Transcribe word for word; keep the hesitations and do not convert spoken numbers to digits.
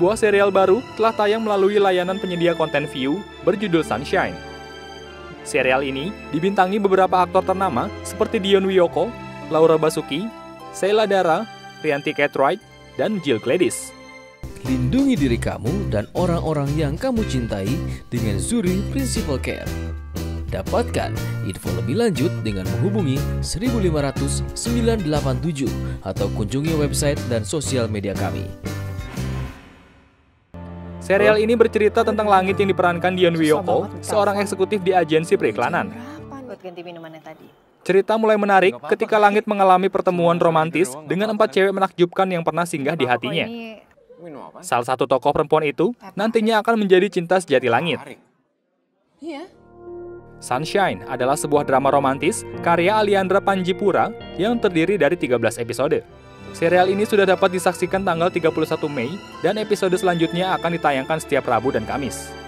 sebuah serial baru telah tayang melalui layanan penyedia konten Viu berjudul Sunshine. Serial ini dibintangi beberapa aktor ternama seperti Dion Wiyoko, Laura Basuki, Sheila Dara, Rianti Cartwright, dan Jill Gladys. Lindungi diri kamu dan orang-orang yang kamu cintai dengan Zuri Principal Care. Dapatkan info lebih lanjut dengan menghubungi seribu lima ratus sembilan delapan tujuh atau kunjungi website dan sosial media kami. Serial ini bercerita tentang Langit yang diperankan Dion Wiyoko, seorang eksekutif di agensi periklanan. Cerita mulai menarik ketika Langit mengalami pertemuan romantis dengan empat cewek menakjubkan yang pernah singgah di hatinya. Salah satu tokoh perempuan itu nantinya akan menjadi cinta sejati Langit. Sunshine adalah sebuah drama romantis karya Aliandra Panjipura yang terdiri dari tiga belas episode. Serial ini sudah dapat disaksikan tanggal tiga puluh satu Mei dan episode selanjutnya akan ditayangkan setiap Rabu dan Kamis.